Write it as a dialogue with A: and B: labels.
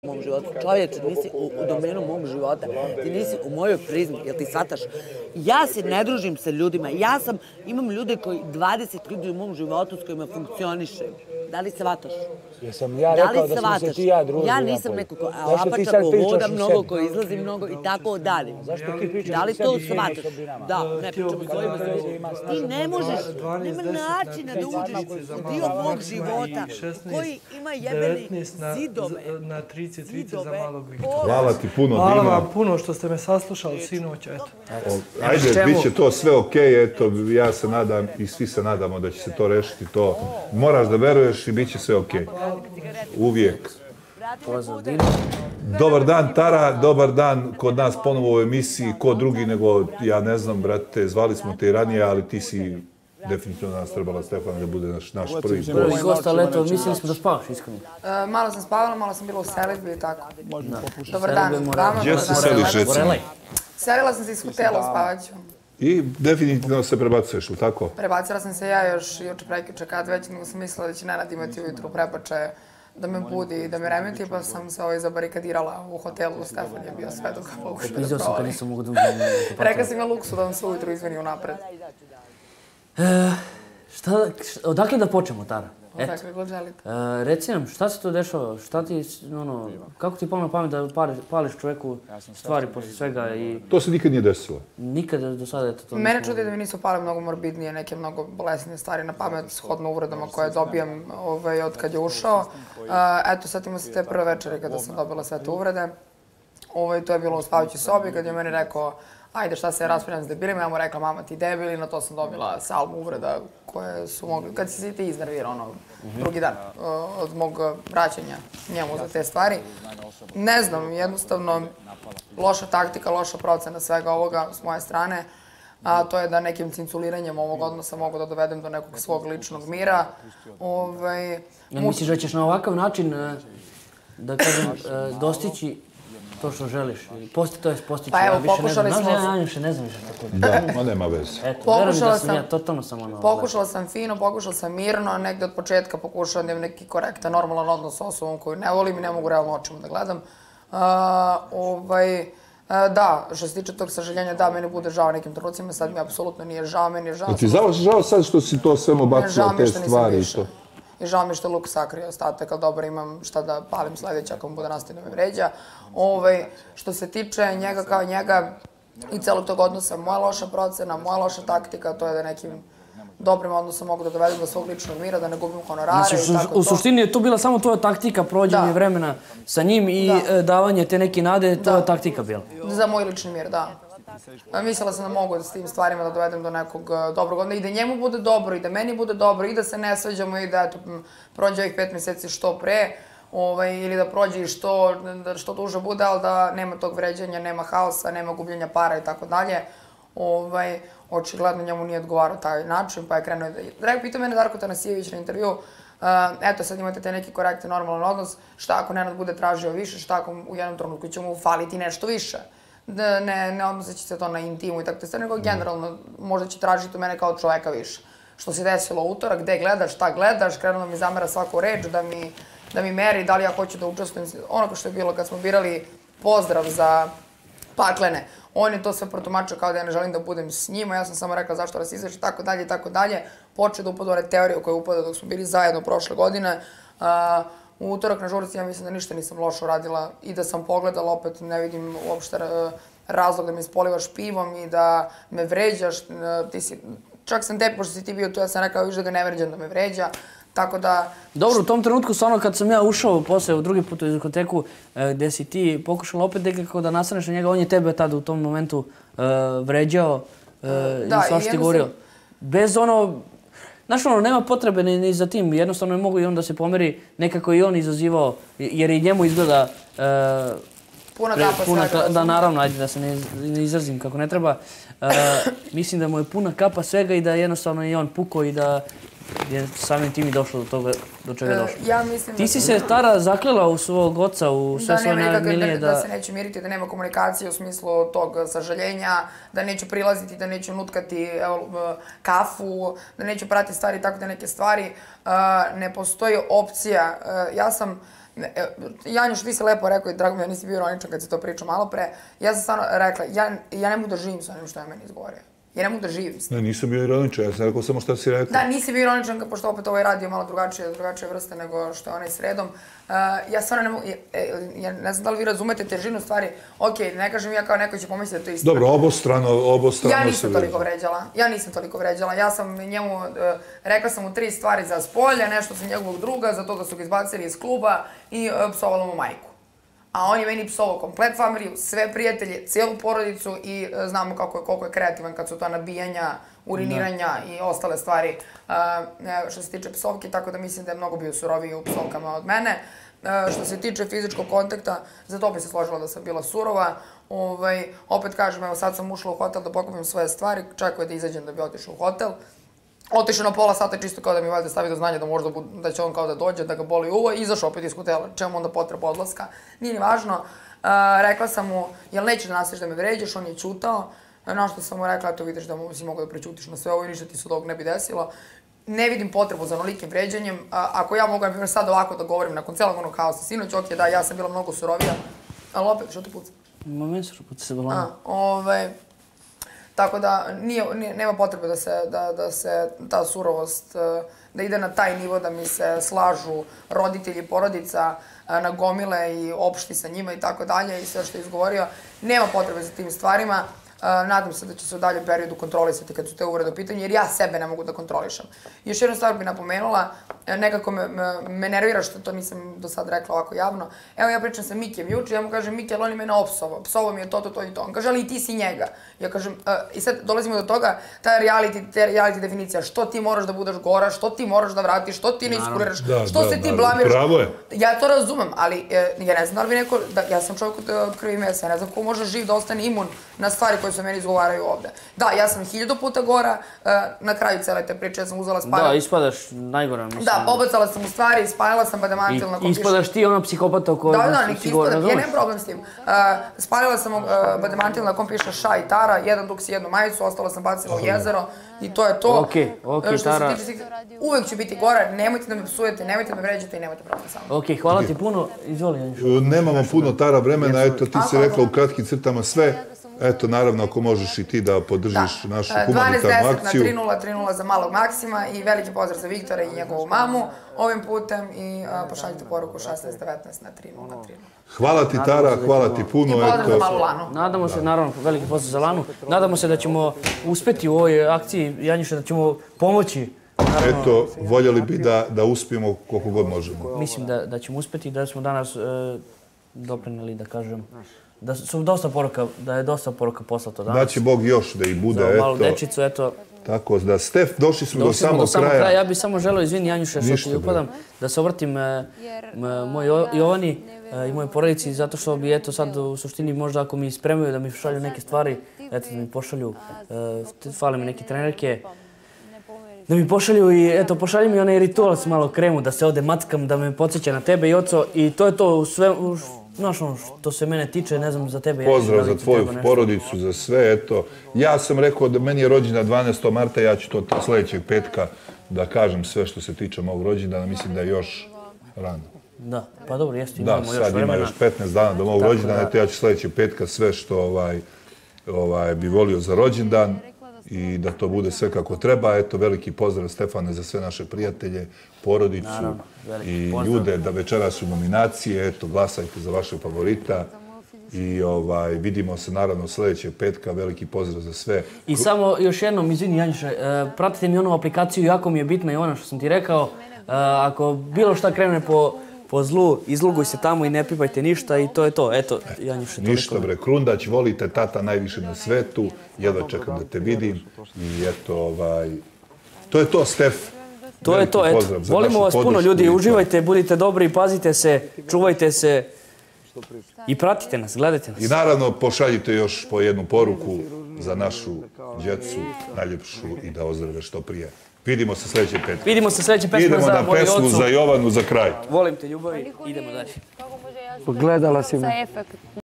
A: mom životu. Čovječe, nisi u domenu mog života. Ti nisi u mojoj prizmi, jel ti shvataš? Ja se ne družim sa ljudima. Imam ljude koji 20 ljudi u mom životu s kojima funkcioniše. Da li shvataš?
B: Jesam ja rekao da smo se ti ja družili.
A: Ja nisam neko ko lapača, ko voda mnogo, ko izlazi mnogo i tako dalje.
B: Zašto ti pričaš
A: da li to shvataš?
B: osobinama?
A: Da, ne pričam o svojim osobinama. Ti ne možeš, nema načina da uđeš u dio mog života koji ima jebeni zidove.
C: Na 33 za malog Viktora.
D: Hvala ti puno, Dino.
C: Hvala vam puno što ste me saslušali sinoć, eto.
D: Ajde, bit će to sve okej, eto, ja se nadam i svi se nadamo da će se to rešiti, to moraš da veruješ i bit će sve okej. Uvijek.
E: Pozdrav, Dino.
D: Dobar dan, Tara, dobar dan kod nas ponovo u emisiji, ko drugi nego, ja ne znam, brate, zvali smo te i ranije, ali ti si definitivno nas trebala, Stefana, da bude naš prvi gost.
E: Prvi gost, ali eto, mislili smo da spavaš, iskreno.
F: Malo sam spavala, malo sam bila u selidbi i tako. Dobar dan vama.
D: Gdje se seliš, recimo?
F: Selila sam se iz hotela u spavaću.
D: I definitivno se prebacuješ, ili tako?
F: Prebacila sam se ja još juče prekjuče kad već, nego sam mislila da će Nenad imati ujutru prebačaje da me budi i da me remeti, pa sam se zabarikadirala u hotelu. Stefan je bio sve dok ga pokušao da
E: Pizdeo sam kad
F: provali.
E: nisam mogu da uđem.
F: Rekla sam ja Luksu da vam se ujutru izvini unapred.
E: Odakle da počnemo, Tara?
F: Odakle god želite.
E: Reci nam, šta se to dešava? Šta ti, kako ti palo na pamet da pališ čoveku stvari posle svega i...
D: To se nikad nije desilo.
E: Nikada do sada, eto to...
F: Mene čudi da mi nisu pale mnogo morbidnije, neke mnogo bolesnije stvari na pamet, shodno uvredama koje dobijam od kad je ušao. Eto, setimo se te prve večeri kada sam dobila sve te uvrede. To je bilo u spavajućoj sobi kad je meni rekao ajde šta se raspravljam s debilima, ja mu rekla mama ti debili, na to sam dobila salmu uvreda koje su mogli, kad si ti iznervirao drugi dan od mog vraćanja njemu za te stvari. Ne znam, jednostavno loša taktika, loša procena svega ovoga s moje strane, a to je da nekim cinculiranjem ovog odnosa mogu da dovedem do nekog svog ličnog mira.
E: Misliš da ćeš na ovakav način, da kažem, dostići to što želiš? To je postići.
F: Pa evo, pokušali smo...
E: Ja više ne znam više tako.
D: Da, ma nema veze.
E: Eto, verujem da sam ja totalno sam ono...
F: Pokušala sam fino, pokušala sam mirno, negde od početka pokušala da imam neki korektan, normalan odnos s osobom koju ne volim i ne mogu realno očima da gledam. Da, što se tiče tog sažaljenja, da, meni bude žao nekim trenucima, sad mi apsolutno nije žao, meni je žao...
D: Ti žao sad što si to svemo bacila, te stvari i to?
F: I žao mi što je Luk sakrio ostatak, ali dobro, imam šta da palim sledeće ako mu bude nastavio da me vređa. Što se tiče njega kao njega i celog tog odnosa, moja loša procena, moja loša taktika, to je da nekim dobrim odnosom mogu da dovedem do svog ličnog mira, da ne gubim honorare i tako to.
E: U suštini je to bila samo tvoja taktika, prođenje vremena sa njim i davanje te neke nade, to je taktika bila.
F: Za moj lični mir, da. Mislila sam da mogu s tim stvarima da dovedem do nekog dobrog onda i da njemu bude dobro i da meni bude dobro i da se ne svađamo i da prođe ovih 5 mjeseci što pre ili da prođe i što duže bude, ali da nema tog vređanja, nema haosa, nema gubljenja para i tako dalje. Očigledno njemu nije odgovarao taj način, pa je krenuo da... Pitao mene Darko Tanasijević na intervju, eto sad imate te neki korektan, normalan odnos, šta ako Nenad bude tražio više, šta ako u jednom trenutku će mu faliti nešto više. Ne odnoseći se to na intimu i tako te stvari, nego generalno možda će tražiti u mene kao čoveka više. Što se desilo utorak, gde gledaš, šta gledaš, krenuo mi zamera svaku reč, da mi meri da li ja hoću da učestvujem. Ono što je bilo kad smo birali pozdrav za paklene, on je to sve protumačio kao da ja ne želim da budem s njima, ja sam samo rekla zašto rasizuješ i tako dalje i tako dalje. Počeo da upada one teorije u koje upada dok smo bili zajedno prošle godine. U utorak na žurci ja mislim da ništa nisam loše uradila i da sam pogledala, opet ne vidim uopšte razlog da me ispolivaš pivom i da me vređaš. Čak sam te, pošto si ti bio tu, ja sam rekao više da ga ne vređam da me vređa, tako da...
E: Dobro, u tom trenutku, stvarno, kad sam ja ušao posle u drugi put u diskoteku, gde si ti pokušala opet nekako da nastaneš na njega, on je tebe tada u tom momentu vređao i svašta ti govorio. Bez ono... Znaš, nema potrebe ni za tim, jednostavno ne mogu i on da se pomeri, nekako i on izazivao, jer i njemu izgleda...
F: Puna kapa svega.
E: Da, naravno, ajde da se ne izrazim kako ne treba. Mislim da mu je puna kapa svega i da jednostavno i on pukao i da je samim tim i došlo do toga do čega je došlo. Ti si se, Tara, zaklela u svog oca, u sve svoje najmilije
F: da se neće miriti, da nema komunikacije u smislu tog sažaljenja, da neću prilaziti, da neću nutkati kafu, da neću pratiti stvari, tako da neke stvari. Ne postoji opcija. Ja sam Janjuš, ti si lepo rekao i drago mi, ja nisi bio ironičan kad si to pričao malo pre. Ja sam stvarno rekla, ja ne mogu da živim sa onim što je meni izgovorio. Ja ne mogu da živim s tim.
D: Ne, nisam bio ironičan, ja sam rekao samo šta si rekao.
F: Da, nisi bio ironičan, pošto opet ovaj radio malo drugačije vrste nego što je onaj sredom. Ja stvarno ne mogu, ja ne znam da li vi razumete težinu stvari. Okej, ne kažem ja kao neko će pomisliti da to je istina.
D: Dobro, obostrano
F: Ja nisam toliko vređala. Ja sam njemu, rekla sam mu 3 stvari za spolje, nešto sam njegovog druga, za to da su ga izbacili iz kluba i psovala mu majku. A on je meni psovao komplet familiju, sve prijatelje, cijelu porodicu i znamo koliko je kreativan kad su to nabijanja, uriniranja i ostale stvari što se tiče psovke, tako da mislim da je mnogo bio suroviji u psovkama od mene. Što se tiče fizičkog kontakta, za to bi se složila da sam bila surova. Opet kažem, evo sad sam ušla u hotel da pokupim svoje stvari, čekao je da izađem da bi otišao u hotel. Otišao na pola sata čisto kao da mi valjda stavi do znanja da će on kao da dođe, da ga boli uvo i izašao opet iz hotela. Čemu onda potreba odlaska? Nije ni važno. Rekla sam mu, jel nećeš da nastaviš da me vređaš? On je ćutao. Na što sam mu rekla, eto vidiš da si mogao da prećutiš na sve ovo i ništa ti se od ovog ne bi desilo. Ne vidim potrebu za onolikim vređanjem. Ako ja mogu, na primjer, sad ovako da govorim nakon celog onog haosa sinoć, okej, da, ja sam bila mnogo surovija. Ali opet, što te puca?
E: Meni se puca se balona.
F: Tako da nema potrebe da se ta surovost, da ide na taj nivo da mi se slažu roditelji, porodica, na gomile i opšti sa njima i tako dalje i sve što je izgovorio. Nema potrebe za tim stvarima. Nadam se da će se u daljem periodu kontrolisati kad su te uvrede u pitanju, jer ja sebe ne mogu da kontrolišem. Još jednu stvar bih napomenula, nekako me nervira što to nisam do sad rekla ovako javno. Evo ja pričam sa Mikijem juče, ja mu kažem, Miki, ali on je mene opsovao, psovao mi je to i to. On kaže, ali i ti si njega. Ja kažem, i sad dolazimo do toga, ta reality definicija, što ti moraš da budeš gora, što ti moraš da vratiš, što ti ne iskuriraš, što se ti blamiraš.
D: Pravo je.
F: Ja to razumem, ali ja ne znam da li bi neko, ja sam čovjek od krvi i mesa, ja ne znam ko može živ da ostane imun na stvari koje se meni izgovaraju ovde. Da, ja sam 1000 puta gora, na kraju cele te priče, ja sam uzela spalila.
E: Da, ispadaš najgora, mislim.
F: Da, pobacala sam u stvari, spalila sam bademantil na kom piše...
E: Ispadaš ti ona psihopata koja...
F: Da, nek ispadam, ja nemam problem s tim. Spalila sam bademantil na kom piše ša i tara, jedan duks i jednu majicu, ostala sam bacila u jezero i to je to.
E: Okej, Tara.
F: Uvek ću biti gora, nemojte da me psujete, nemojte da me vređate i nemojte problem sa mnom.
E: Okej, hvala ti puno, izvoli Janjuš.
D: Nemamo puno, Tara, vremena, eto ti si rekla u kratkim crtama sve. Eto, naravno, ako možeš i ti da podržiš našu humanitarnu akciju.
F: 12-10 na 3-0 za malog Maksima i veliki pozdrav za Viktora i njegovu mamu ovim putem i pošaljite poruku 16-19 na 3-0.
D: Hvala ti, Tara, hvala ti puno.
F: I pozdrav za malu Lanu.
E: Nadamo se, naravno, veliki pozdrav za Lanu. Nadamo se da ćemo uspeti u ovoj akciji, Janjuša, da ćemo pomoći.
D: Eto, voljeli bi da uspijemo koliko god možemo.
E: Mislim da ćemo uspeti, da smo danas doprineli, da kažem, da je dosta poruka poslato danas.
D: Da će Bog još da ih bude, eto.
E: Za malu dečicu, eto.
D: Tako da, Stef, došli smo do samog kraja.
E: Ja bih samo želeo, izvini Janjuše, što ti upadam, da se obratim moj Jovani i mojoj porodici, zato što bi, eto, sad u suštini možda ako mi spremaju da mi šalju neke stvari, eto, da mi pošalju, fale mi neke trenerke, da mi pošalju i, eto, pošalju mi onaj ritual s malo kremu, da se ovde matkam, da me podsjeća na tebe i oco, i to je to sve, znaš ono što se mene tiče, ne znam za tebe.
D: Pozdrav za tvoju porodicu, za sve, eto. Ja sam rekao da meni je rođendan 12. marta, ja ću to sljedećeg petka da kažem sve što se tiče mog rođendana, mislim da je još rano.
E: Da, pa dobro, jeste, imamo još vremena.
D: Da, sad ima još 15 dana do mog rođendana, eto ja ću sljedećeg petka sve što bi volio za rođendan i da to bude sve kako treba. Eto, veliki pozdrav Stefane za sve naše prijatelje, porodicu i ljude da večeras u nominacije. Eto, glasajte za vašeg favorita i vidimo se naravno sljedećeg petka. Veliki pozdrav za sve.
E: I samo još jednom, izvini Janjuše, pratite mi onu aplikaciju, jako mi je bitna i ono što sam ti rekao. Ako bilo šta krene po zlu, izluguj se tamo i ne pipajte ništa i to je to. Eto, Janjuše, toliko.
D: Ništa bre, Krundać, volite tata najviše na svetu, jedva čekam da te vidim i eto, to je to, Stef.
E: To je to, eto. Volimo vas puno ljudi, uživajte, budite dobri, pazite se, čuvajte se i pratite nas, gledajte nas.
D: I naravno pošaljite još po jednu poruku za našu djecu, najljepšu i da ozdrave što prije. Vidimo se sljedeće petka.
E: Vidimo se sljedeće petka za moju ocu.
D: Idemo na pesmu za Jovanu za kraj.
E: Volim te ljubavi, idemo dalje.
B: Gledala si me.